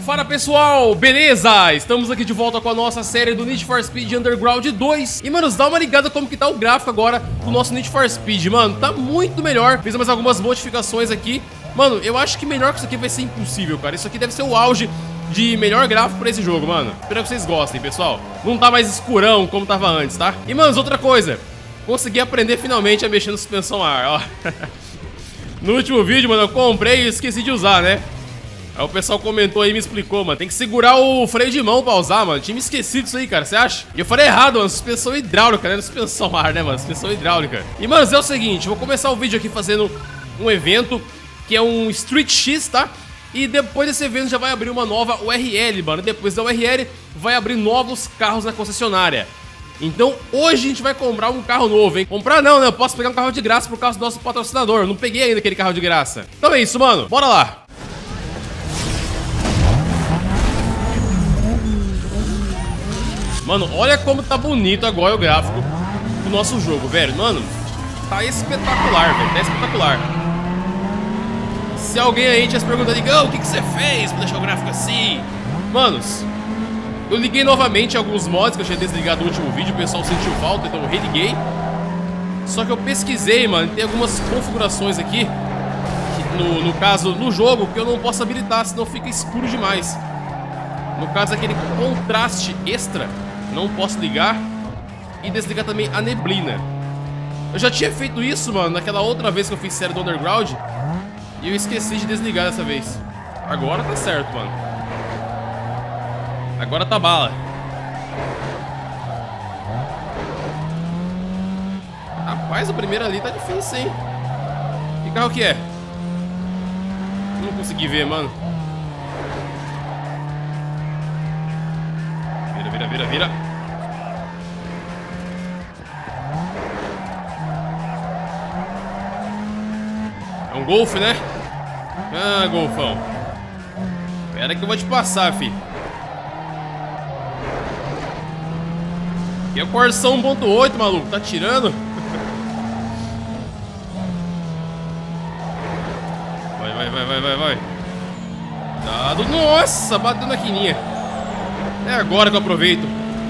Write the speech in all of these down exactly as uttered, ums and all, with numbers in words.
Fala pessoal, beleza? Estamos aqui de volta com a nossa série do Need for Speed Underground dois. E mano, dá uma ligada como que tá o gráfico agora do nosso Need for Speed, mano. Tá muito melhor, fiz mais algumas modificações aqui. Mano, eu acho que melhor que isso aqui vai ser impossível, cara. Isso aqui deve ser o auge de melhor gráfico pra esse jogo, mano. Espero que vocês gostem, pessoal. Não tá mais escurão como tava antes, tá? E mano, outra coisa, consegui aprender finalmente a mexer no suspensão a ar, ó. No último vídeo, mano, eu comprei e esqueci de usar, né? Aí o pessoal comentou aí e me explicou, mano. Tem que segurar o freio de mão pra usar, mano. Tinha me esquecido disso aí, cara, você acha? E eu falei errado, mano. Suspensão hidráulica, né? Suspensão ar, né, mano? Suspensão hidráulica. E, mano, é o seguinte. Vou começar o vídeo aqui fazendo um evento que é um Street X, tá? E depois desse evento já vai abrir uma nova U R L, mano. Depois da U R L vai abrir novos carros na concessionária. Então hoje a gente vai comprar um carro novo, hein? Comprar não, né? Eu posso pegar um carro de graça por causa do nosso patrocinador. Eu não peguei ainda aquele carro de graça. Então é isso, mano. Bora lá. Mano, olha como tá bonito agora o gráfico do nosso jogo, velho. Mano, tá espetacular, velho. Tá espetacular. Se alguém aí tivesse perguntado, Igão, o que, que você fez pra deixar o gráfico assim? Manos, eu liguei novamente alguns mods que eu tinha desligado no último vídeo. O pessoal sentiu falta, então eu religuei. Só que eu pesquisei, mano, tem algumas configurações aqui que, no, no caso, no jogo, que eu não posso habilitar, senão fica escuro demais. No caso, aquele contraste extra, não posso ligar. E desligar também a neblina. Eu já tinha feito isso, mano, naquela outra vez que eu fiz série do Underground. E eu esqueci de desligar dessa vez. Agora tá certo, mano. Agora tá bala. Rapaz, a primeira ali tá difícil, hein? Que carro que é? Não consegui ver, mano. Vira, vira, vira, vira. É um Golf, né? Ah, Golfão. Espera que eu vou te passar, fi. Aqui é o Corsão um ponto oito, maluco. Tá tirando? Vai, vai, vai, vai, vai, vai. Dado. Nossa, bateu na quininha. É agora que eu aproveito.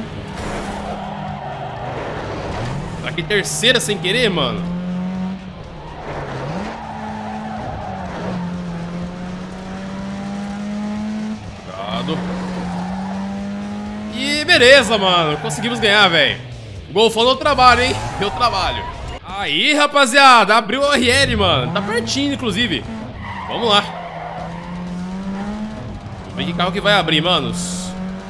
Tá aqui terceira sem querer, mano. E beleza, mano. Conseguimos ganhar, velho. Golfão no trabalho, hein? Deu trabalho. Aí, rapaziada. Abriu o U R L, mano. Tá pertinho, inclusive. Vamos lá. Vamos ver que carro que vai abrir, manos.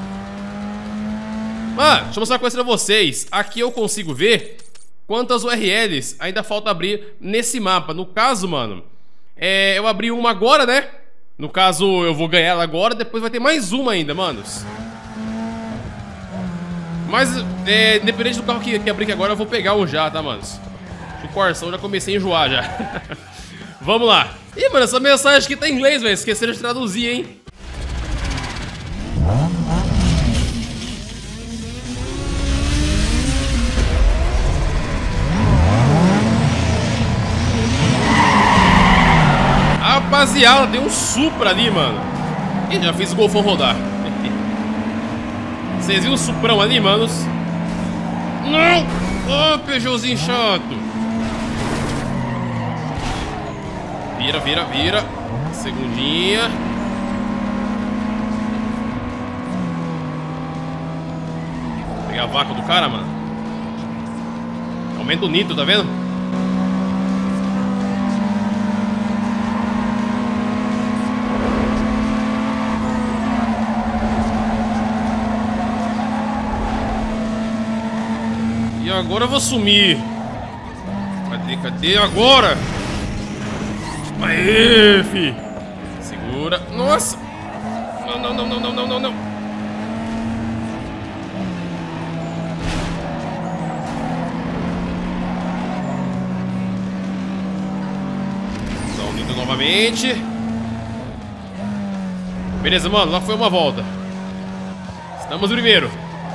Mano, deixa eu mostrar uma coisa pra vocês. Aqui eu consigo ver quantas U R Ls ainda falta abrir nesse mapa. No caso, mano, é, eu abri uma agora, né? No caso, eu vou ganhar ela agora. Depois vai ter mais uma ainda, manos. Mas, é, independente do carro que, que abrir aqui agora, eu vou pegar um já, tá, manos? O Corsão já comecei a enjoar já. Vamos lá. Ih, mano, essa mensagem aqui tá em inglês, velho. Esqueceram de traduzir, hein? Rapaziada, tem um Supra ali, mano. Ih, já fiz o Golfão rodar. Vocês viram o Suprão ali, manos? Não! Ô, oh, Peugeotzinho chato. Vira, vira, vira. Segundinha. Vou pegar a vaca do cara, mano. Aumenta o nitro, tá vendo? E agora eu vou sumir. Cadê, cadê? Agora! Aê, fi! Segura. Nossa! Não, não, não, não, não, não, não, não. Dá um nitro novamente. Beleza, mano. Lá foi uma volta. Estamos primeiro.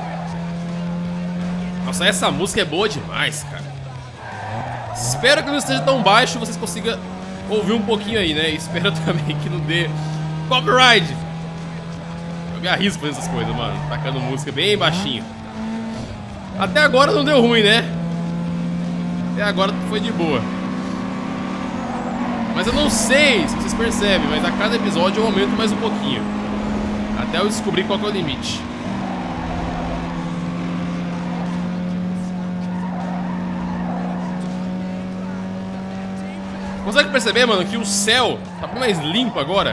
Nossa, essa música é boa demais, cara. Espero que não esteja tão baixo e vocês consigam ouvir um pouquinho aí, né? Espero também que não dê copyright. Eu me arrisco fazendo essas coisas, mano. Tacando música bem baixinho. Até agora não deu ruim, né? Até agora foi de boa. Mas eu não sei se vocês percebem, mas a cada episódio eu aumento mais um pouquinho. Até eu descobrir qual que é o limite. Consegue perceber, mano, que o céu tá bem mais limpo agora?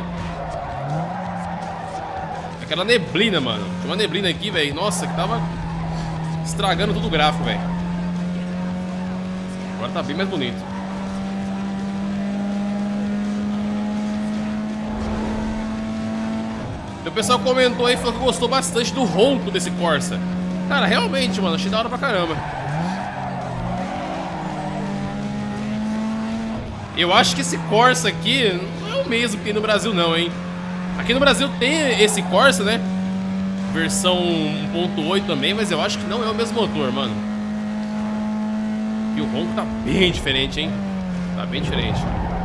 Aquela neblina, mano. Tinha uma neblina aqui, velho. Nossa, que tava estragando todo o gráfico, velho. Agora tá bem mais bonito. O pessoal comentou aí, falou que gostou bastante do ronco desse Corsa. Cara, realmente, mano, achei da hora pra caramba. Eu acho que esse Corsa aqui não é o mesmo que tem no Brasil não, hein. Aqui no Brasil tem esse Corsa, né? Versão um ponto oito também, mas eu acho que não é o mesmo motor, mano. E o ronco tá bem diferente, hein. Tá bem diferente.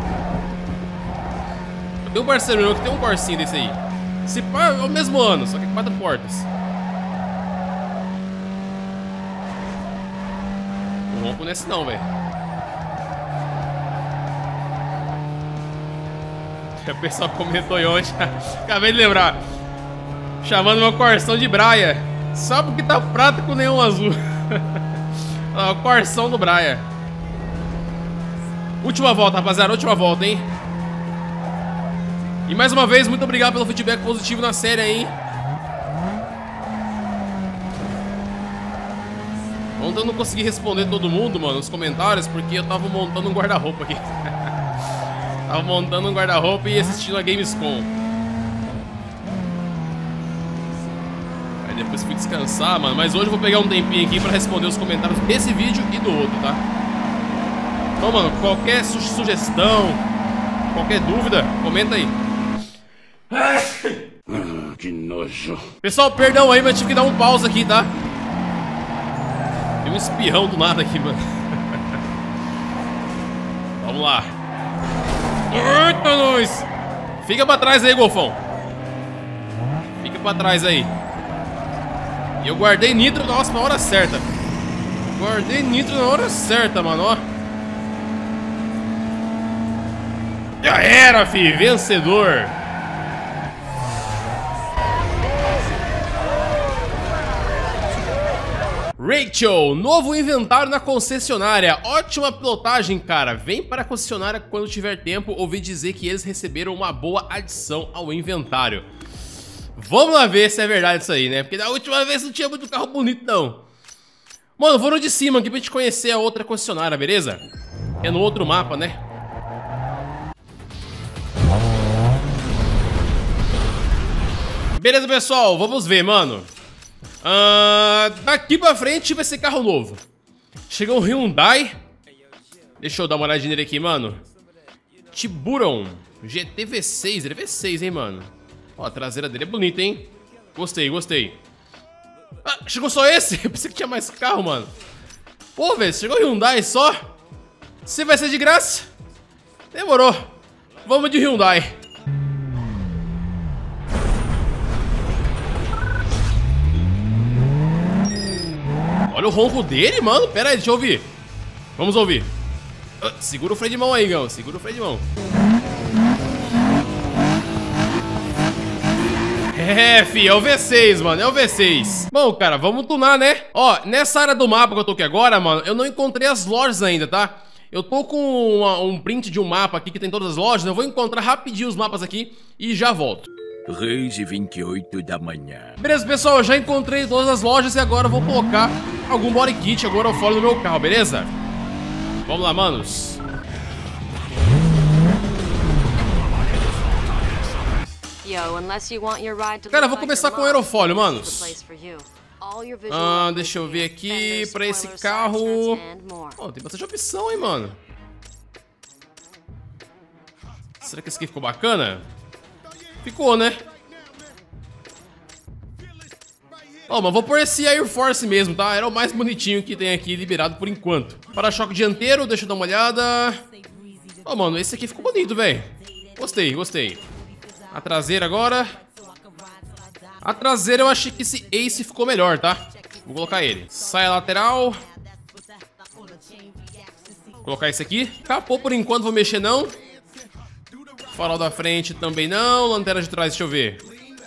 Eu tenho um parceiro meu que tem um Corsinha desse aí. Esse pá é o mesmo ano, só que quatro portas. O ronco não é esse não, velho. O pessoal comentou ontem. Acabei de lembrar. Chamando meu Corsão de Braia. Só porque tá prata com neon azul. O Corsão do Braia. Última volta, rapaziada. Última volta, hein. E mais uma vez, muito obrigado pelo feedback positivo na série aí, hein. Ontem eu não consegui responder todo mundo, mano, nos comentários, porque eu tava montando um guarda-roupa aqui. Tava montando um guarda-roupa e assistindo a Gamescom. Aí depois fui descansar, mano. Mas hoje eu vou pegar um tempinho aqui pra responder os comentários desse vídeo e do outro, tá? Então, mano, qualquer su sugestão, qualquer dúvida, comenta aí. Ah, que nojo. Pessoal, perdão aí, mas tive que dar um pause aqui, tá? Tem um espirrão do nada aqui, mano. Vamos lá. Eita, nós! Fica pra trás aí, Golfão. Fica pra trás aí. E eu guardei nitro, nossa, na hora certa. Guardei nitro na hora certa, mano, ó. Já era, fi, vencedor. Rachel, novo inventário na concessionária. Ótima pilotagem, cara. Vem para a concessionária quando tiver tempo. Ouvi dizer que eles receberam uma boa adição ao inventário. Vamos lá ver se é verdade isso aí, né? Porque da última vez não tinha muito carro bonito, não. Mano, vou no de cima aqui pra gente conhecer a outra concessionária, beleza? É no outro mapa, né? Beleza, pessoal, vamos ver, mano. Uh, daqui pra frente vai ser carro novo. Chegou um Hyundai. Deixa eu dar uma olhadinha nele aqui, mano. Tiburon G T V seis, ele é V seis, hein, mano. Ó, a traseira dele é bonita, hein. Gostei, gostei. Ah, chegou só esse? Eu pensei que tinha mais carro, mano. Pô, velho, chegou Hyundai só. Se vai ser de graça, demorou. Vamos de Hyundai. Olha o ronco dele, mano. Pera aí, deixa eu ouvir. Vamos ouvir. Ah, segura o freio de mão aí, Gão. Segura o freio de mão. É, fi, é o V seis, mano. É o V seis. Bom, cara, vamos tunar, né? Ó, nessa área do mapa que eu tô aqui agora, mano, eu não encontrei as lojas ainda, tá? Eu tô com uma, um print de um mapa aqui que tem todas as lojas. Eu vou encontrar rapidinho os mapas aqui e já volto. três e vinte e oito da manhã. Beleza, pessoal, eu já encontrei todas as lojas e agora eu vou colocar algum body kit agora ao fora do meu carro, beleza? Vamos lá, manos. Cara, eu vou começar com o aerofólio, manos. Ah, deixa eu ver aqui pra esse carro. Oh, tem bastante opção, hein, mano. Será que esse aqui ficou bacana? Ficou, né? Ó, oh, mas vou pôr esse Air Force mesmo, tá? Era o mais bonitinho que tem aqui liberado por enquanto. Para-choque dianteiro, deixa eu dar uma olhada. Ó, oh, mano, esse aqui ficou bonito, velho. Gostei, gostei. A traseira agora. A traseira eu achei que esse Ace ficou melhor, tá? Vou colocar ele. Saia lateral. Vou colocar esse aqui. Capô por enquanto, vou mexer não. Farol da frente também não. Lanterna de trás, deixa eu ver.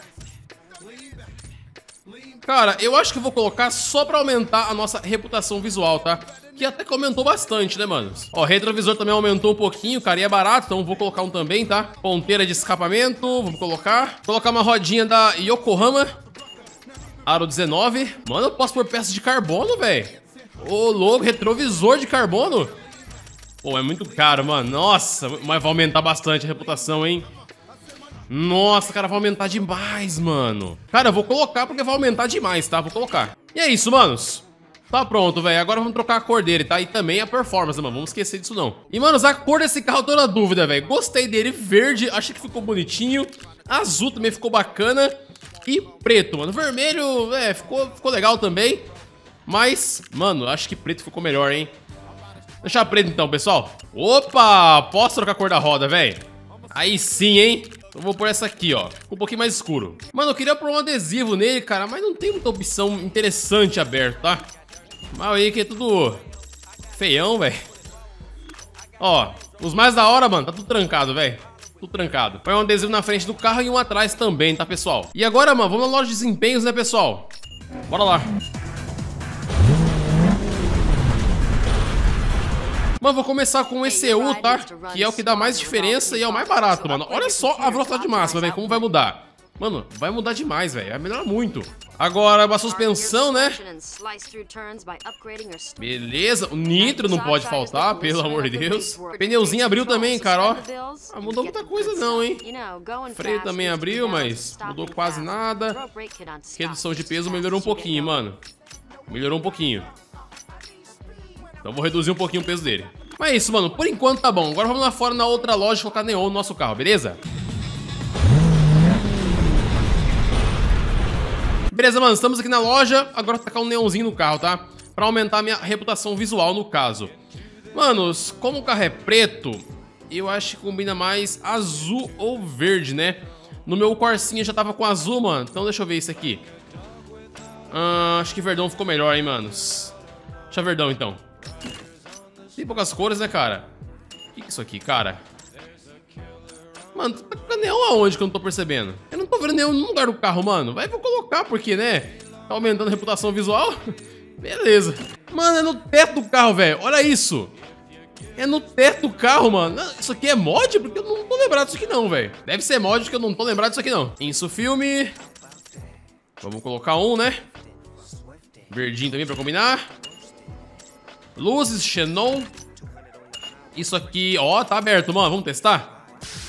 Cara, eu acho que eu vou colocar só pra aumentar a nossa reputação visual, tá? Que até que aumentou bastante, né, mano? Ó, retrovisor também aumentou um pouquinho, cara, e é barato, então vou colocar um também, tá? Ponteira de escapamento, vamos colocar. Colocar uma rodinha da Yokohama. Aro dezenove. Mano, eu posso pôr peças de carbono, velho. Ô, louco, retrovisor de carbono. Pô, é muito caro, mano. Nossa, mas vai aumentar bastante a reputação, hein? Nossa, cara, vai aumentar demais, mano. Cara, eu vou colocar porque vai aumentar demais, tá? Vou colocar. E é isso, manos. Tá pronto, velho. Agora vamos trocar a cor dele, tá? E também a performance, mano. Vamos esquecer disso, não. E, manos, a cor desse carro eu tô na dúvida, velho. Gostei dele. Verde, achei que ficou bonitinho. Azul também ficou bacana. E preto, mano. Vermelho, é, ficou, ficou legal também. Mas, mano, acho que preto ficou melhor, hein? Deixar preto, então, pessoal. Opa! Posso trocar a cor da roda, velho? Aí sim, hein? Então vou pôr essa aqui, ó. Ficou um pouquinho mais escuro. Mano, eu queria pôr um adesivo nele, cara, mas não tem muita opção interessante aberto, tá? Mas aí que é tudo feião, velho. Ó, os mais da hora, mano, tá tudo trancado, velho. Tudo trancado. Põe um adesivo na frente do carro e um atrás também, tá, pessoal? E agora, mano, vamos na loja de desempenhos, né, pessoal? Bora lá. Mano, vou começar com o E C U, tá? Que é o que dá mais diferença e é o mais barato, mano. Olha só a velocidade máxima, velho, como vai mudar. Mano, vai mudar demais, velho. Vai melhorar muito. Agora, uma suspensão, né? Beleza. O nitro não pode faltar, pelo amor de Deus. Pneuzinho abriu também, cara, ó. Ah, mudou muita coisa não, hein? Freio também abriu, mas mudou quase nada. Redução de peso melhorou um pouquinho, mano. Melhorou um pouquinho. Então vou reduzir um pouquinho o peso dele. Mas é isso, mano. Por enquanto tá bom. Agora vamos lá fora na outra loja colocar neon no nosso carro, beleza? Beleza, mano. Estamos aqui na loja. Agora vou tacar um neonzinho no carro, tá? Pra aumentar a minha reputação visual no caso. Manos, como o carro é preto, eu acho que combina mais azul ou verde, né? No meu Corsinha já tava com azul, mano. Então deixa eu ver isso aqui. Ah, acho que verdão ficou melhor, hein, manos. Deixa verdão, então. Tem poucas cores, né, cara? O que é isso aqui, cara? Mano, tá com neon aonde que eu não tô percebendo? Eu não tô vendo neon em nenhum lugar do carro, mano. Vai, vou colocar, porque, né? Tá aumentando a reputação visual. Beleza. Mano, é no teto do carro, velho. Olha isso. É no teto do carro, mano. Isso aqui é mod? Porque eu não tô lembrado disso aqui não, velho. Deve ser mod, porque eu não tô lembrado disso aqui não. Isso, filme. Vamos colocar um, né? Verdinho também pra combinar. Luzes, xenon. Isso aqui, ó, tá aberto, mano. Vamos testar?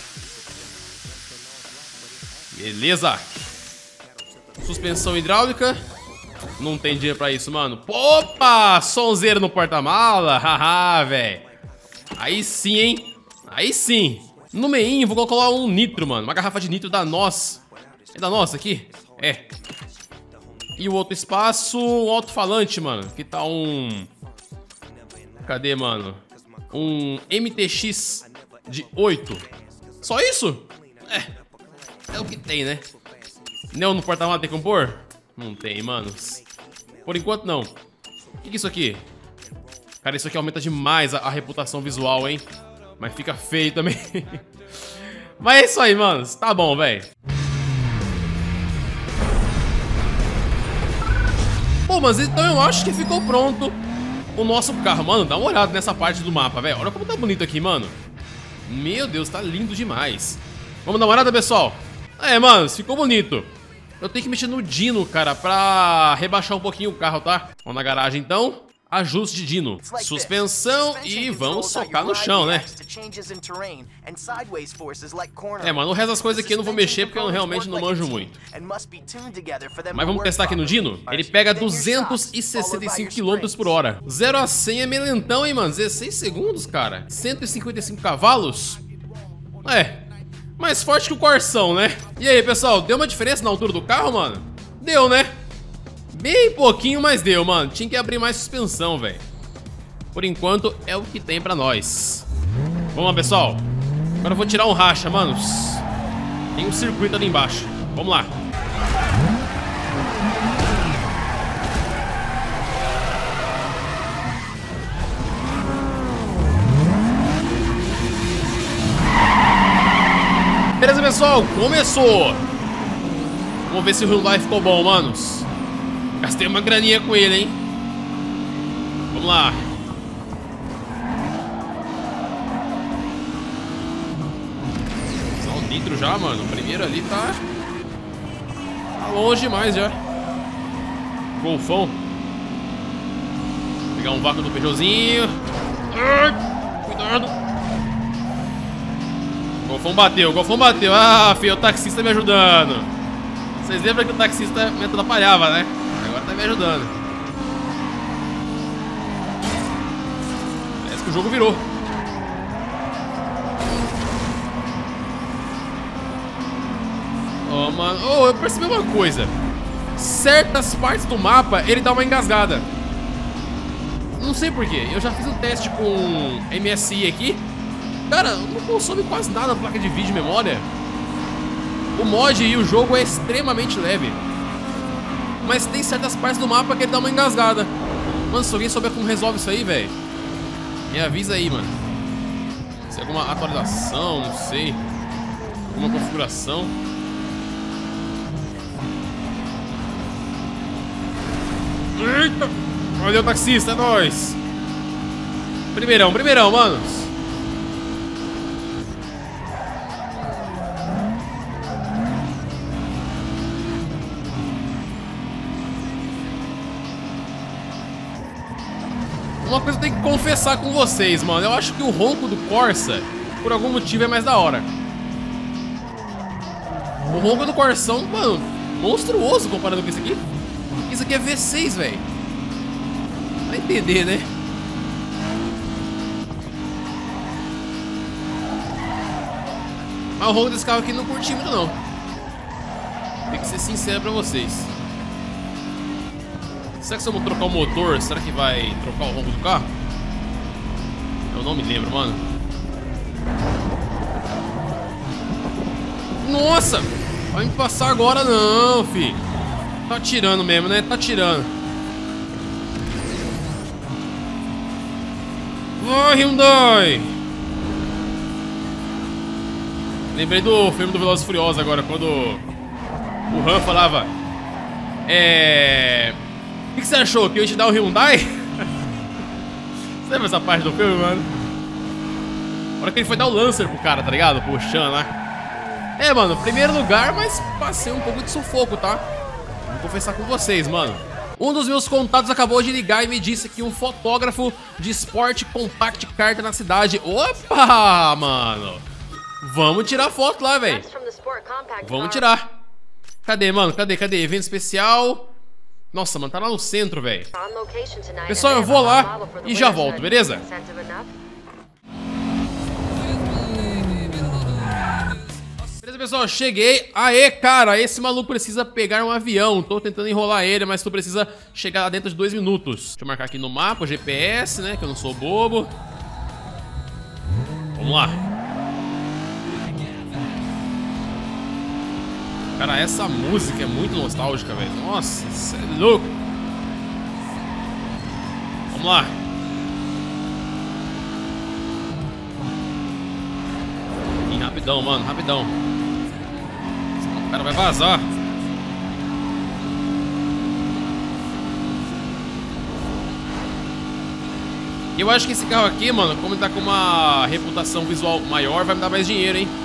Beleza. Suspensão hidráulica. Não tem dinheiro pra isso, mano. Opa! Sonzeiro no porta-mala. Haha, velho. Aí sim, hein? Aí sim. No meinho, vou colocar um nitro, mano. Uma garrafa de nitro da Noss. É da Noss aqui? É. E o outro espaço, um alto-falante, mano. Que tá um... Cadê, mano? Um M T X de oito. Só isso? É. É o que tem, né? Neon no porta-malas tem como pôr? Não tem, manos. Por enquanto, não. O que, que é isso aqui? Cara, isso aqui aumenta demais a, a reputação visual, hein? Mas fica feio também. Mas é isso aí, manos. Tá bom, velho. Pô, mas então eu acho que ficou pronto o nosso carro. Mano, dá uma olhada nessa parte do mapa, velho. Olha como tá bonito aqui, mano. Meu Deus, tá lindo demais. Vamos dar uma olhada, pessoal? É, mano, ficou bonito. Eu tenho que mexer no Dino, cara, pra rebaixar um pouquinho o carro, tá? Vamos na garagem, então. Ajuste de Dino. Suspensão e vamos socar no chão, né? É, mano, o resto das coisas aqui eu não vou mexer porque eu realmente não manjo muito. Mas vamos testar aqui no Dino? Ele pega duzentos e sessenta e cinco quilômetros por hora. zero a cem é meio lentão, hein, mano? dezesseis segundos, cara. cento e cinquenta e cinco cavalos. É, mais forte que o Corsão, né? E aí, pessoal, deu uma diferença na altura do carro, mano? Deu, né? Bem pouquinho, mas deu, mano. Tinha que abrir mais suspensão, velho. Por enquanto, é o que tem pra nós. Vamos lá, pessoal. Agora eu vou tirar um racha, manos. Tem um circuito ali embaixo. Vamos lá. Beleza, pessoal, começou. Vamos ver se o Hyundai ficou bom, manos. Gastei uma graninha com ele, hein. Vamos lá. Só o nitro já, mano. O primeiro ali tá... Tá longe demais já. Golfão. Vou pegar um vácuo do Peugeotzinho. Ai, cuidado. O Golfão bateu, o Golfão bateu. Ah, filho, o taxista me ajudando. Vocês lembram que o taxista me atrapalhava, né? Agora tá me ajudando. Parece que o jogo virou. Oh, mano. Oh, eu percebi uma coisa. Certas partes do mapa, ele dá uma engasgada. Não sei porquê. Eu já fiz um teste com M S I aqui. Cara, não consome quase nada a placa de vídeo e memória. O mod e o jogo é extremamente leve. Mas tem certas partes do mapa que ele dá uma engasgada. Mano, se alguém souber como resolve isso aí, velho, me avisa aí, mano. Se é alguma atualização, não sei. Alguma configuração. Eita! Olha o taxista, é nóis! Primeirão, primeirão, manos! Uma coisa que eu tenho que confessar com vocês, mano. Eu acho que o ronco do Corsa, por algum motivo, é mais da hora. O ronco do Corsão, mano, monstruoso comparado com esse aqui. Isso aqui é V seis, velho. Vai entender, né? Mas o ronco desse carro aqui não curti muito, não. Tem que ser sincero pra vocês. Será que se eu trocar o motor, será que vai trocar o ronco do carro? Eu não me lembro, mano. Nossa! Vai me passar agora não, fi. Tá tirando mesmo, né? Tá tirando. Vai, Hyundai! Lembrei do filme do Velozes e Furiosos agora, quando o Han falava... É... O que, que você achou? Que eu ia te dar o Hyundai? Você lembra essa parte do filme, mano? A hora que ele foi dar o Lancer pro cara, tá ligado? Puxando lá. É, mano, primeiro lugar, mas passei um pouco de sufoco, tá? Vou confessar com vocês, mano. Um dos meus contatos acabou de ligar e me disse que um fotógrafo de Sport Compact Car tá na cidade. Opa, mano! Vamos tirar foto lá, velho. Vamos tirar. Cadê, mano? Cadê? Cadê? Evento especial. Nossa, mano, tá lá no centro, velho. Pessoal, eu vou lá e já volto, beleza? Beleza, pessoal, cheguei. Aê, cara, esse maluco precisa pegar um avião. Tô tentando enrolar ele, mas tu precisa chegar lá dentro de dois minutos. Deixa eu marcar aqui no mapa, o G P S, né, que eu não sou bobo. Vamos lá. Cara, essa música é muito nostálgica, velho. Nossa, isso é louco. Vamos lá. E rapidão, mano, rapidão. O cara vai vazar. E eu acho que esse carro aqui, mano, como ele tá com uma reputação visual maior, vai me dar mais dinheiro, hein?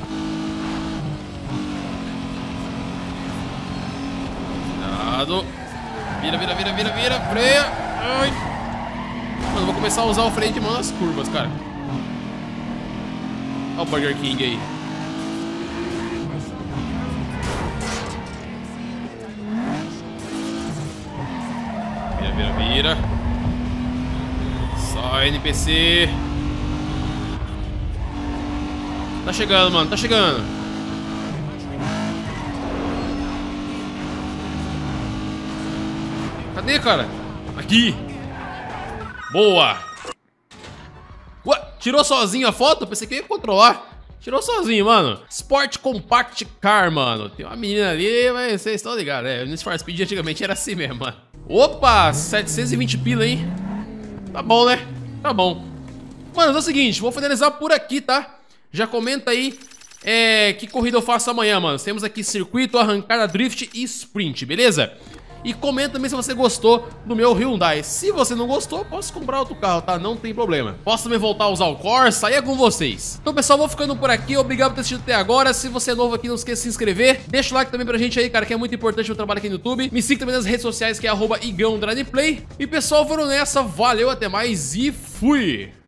Vira, vira, vira, vira, vira, freia. Ai. Mano, vou começar a usar o freio de mão nas curvas, cara. Olha o Burger King aí. Vira, vira, vira. Só N P C. Tá chegando, mano, tá chegando. Cadê, cara? Aqui. Boa. Ué, tirou sozinho a foto? Pensei que ia controlar. Tirou sozinho, mano. Sport Compact Car, mano. Tem uma menina ali, mas vocês estão ligados, né? O Need for Speed antigamente era assim mesmo, mano. Opa, setecentos e vinte pila, hein? Tá bom, né? Tá bom. Mano, é o seguinte, vou finalizar por aqui, tá? Já comenta aí é, que corrida eu faço amanhã, mano. Temos aqui circuito, arrancada, drift e sprint, beleza? E comenta também se você gostou do meu Hyundai. Se você não gostou, posso comprar outro carro, tá? Não tem problema. Posso também voltar a usar o Corsa, aí é com vocês. Então, pessoal, vou ficando por aqui. Obrigado por ter assistido até agora. Se você é novo aqui, não esqueça de se inscrever. Deixa o like também pra gente aí, cara, que é muito importante o trabalho aqui no YouTube. Me siga também nas redes sociais, que é arroba igão underline play. E, pessoal, foram nessa. Valeu, até mais e fui!